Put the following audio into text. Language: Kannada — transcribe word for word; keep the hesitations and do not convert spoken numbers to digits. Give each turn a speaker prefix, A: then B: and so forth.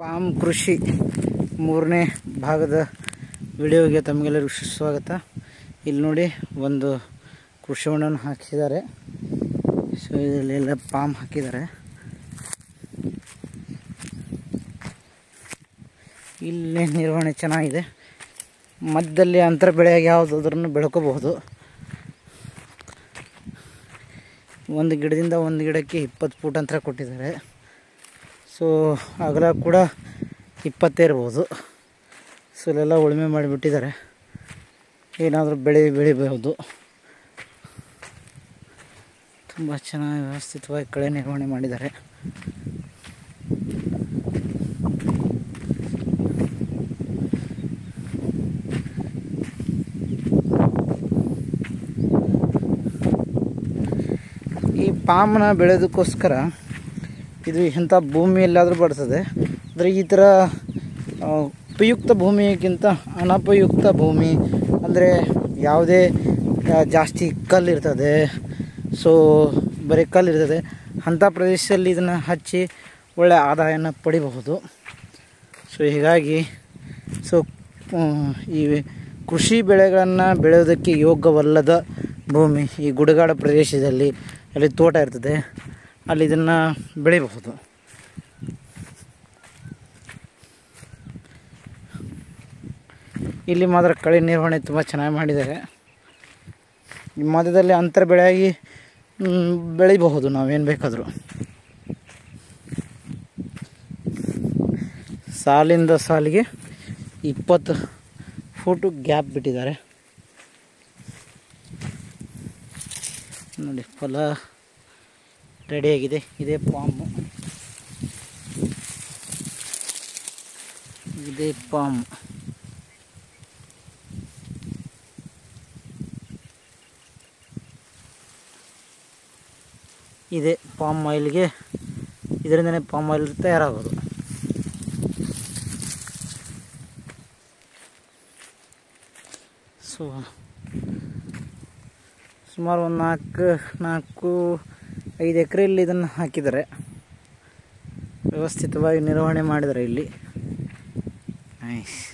A: ಪಾಮ್ ಕೃಷಿ ಮೂರನೇ ಭಾಗದ ವಿಡಿಯೋಗೆ ತಮಗೆಲ್ಲರಿಗೂ ಸ್ವಾಗತ. ಇಲ್ಲಿ ನೋಡಿ ಒಂದು ಕೃಷಿ ಹೊಂಡವನ್ನು ಹಾಕಿದ್ದಾರೆ. ಸೊ ಇದರಲ್ಲೆಲ್ಲ ಪಾಮ್ ಹಾಕಿದ್ದಾರೆ. ಇಲ್ಲಿ ನಿರ್ವಹಣೆ ಚೆನ್ನಾಗಿದೆ. ಮಧ್ಯದಲ್ಲಿ ಅಂತರ ಬೆಳೆಯಾಗಿ ಯಾವುದಾದ್ರೂ ಬೆಳ್ಕೋಬಹುದು. ಒಂದು ಗಿಡದಿಂದ ಒಂದು ಗಿಡಕ್ಕೆ ಇಪ್ಪತ್ತು ಫೂಟ್ ಅಂತರ ಕೊಟ್ಟಿದ್ದಾರೆ. ಸೊ ಅಗಲ ಕೂಡ ಇಪ್ಪತ್ತೇ ಇರ್ಬೋದು. ಸೊ ಇಲ್ಲೆಲ್ಲ ಉಳುಮೆ ಮಾಡಿಬಿಟ್ಟಿದ್ದಾರೆ. ಏನಾದರೂ ಬೆಳೆ ಬೆಳಿಬಹುದು. ತುಂಬ ಚೆನ್ನಾಗಿ ವ್ಯವಸ್ಥಿತವಾಗಿ ಕಳೆ ನಿರ್ವಹಣೆ ಮಾಡಿದ್ದಾರೆ. ಈ ಪಾಮನ್ನ ಬೆಳೆಯೋದಕ್ಕೋಸ್ಕರ ಇದು ಇಂಥ ಭೂಮಿಯಲ್ಲಾದರೂ ಬರ್ತದೆ. ಅಂದರೆ ಈ ಥರ ಉಪಯುಕ್ತ ಭೂಮಿಗಿಂತ ಅನುಪಯುಕ್ತ ಭೂಮಿ ಅಂದರೆ ಯಾವುದೇ ಜಾಸ್ತಿ ಕಲ್ಲಿರ್ತದೆ, ಸೊ ಬರೀ ಕಲ್ಲಿರ್ತದೆ ಅಂಥ ಪ್ರದೇಶದಲ್ಲಿ ಇದನ್ನು ಹಚ್ಚಿ ಒಳ್ಳೆಯ ಆದಾಯನ ಪಡಿಬಹುದು. ಸೊ ಹೀಗಾಗಿ ಸೊ ಈ ಕೃಷಿ ಬೆಳೆಗಳನ್ನು ಬೆಳೆಯೋದಕ್ಕೆ ಯೋಗ್ಯವಲ್ಲದ ಭೂಮಿ ಈ ಗುಡ್ಡಗಾಡ ಪ್ರದೇಶದಲ್ಲಿ ಅಲ್ಲಿ ತೋಟ ಇರ್ತದೆ, ಅಲ್ಲಿ ಇದನ್ನು ಬೆಳಿಬಹುದು. ಇಲ್ಲಿ ಮಾತ್ರ ಕಳೆ ನಿರ್ವಹಣೆ ತುಂಬ ಚೆನ್ನಾಗಿ ಮಾಡಿದ್ದಾರೆ. ಈ ಮಧ್ಯದಲ್ಲಿ ಅಂತರ ಬೆಳೆಯಾಗಿ ಬೆಳಿಬಹುದು ನಾವೇನು ಬೇಕಾದರೂ. ಸಾಲಿಂದ ಸಾಲಿಗೆ ಇಪ್ಪತ್ತು ಫೂಟು ಗ್ಯಾಪ್ ಬಿಟ್ಟಿದ್ದಾರೆ. ನೋಡಿ ಫಲ ರೆಡಿಯಾಗಿದೆ. ಇದೇ ಪಾಮು, ಇದೇ ಪಾಮ್. ಇದೆ ಪಾಮ್ ಆಯಿಲ್ಗೆ, ಇದರಿಂದನೇ ಪಾಮ್ ಆಯಿಲ್ ತಯಾರಾಗೋದು. ಸೊ ಸುಮಾರು ಒಂದು ನಾಲ್ಕು ನಾಲ್ಕು ಐದು ಎಕರೆಯಲ್ಲಿ ಇದನ್ನು ಹಾಕಿದ್ದಾರೆ. ವ್ಯವಸ್ಥಿತವಾಗಿ ನಿರ್ವಹಣೆ ಮಾಡಿದ್ದಾರೆ ಇಲ್ಲಿ. ನೈಸ್.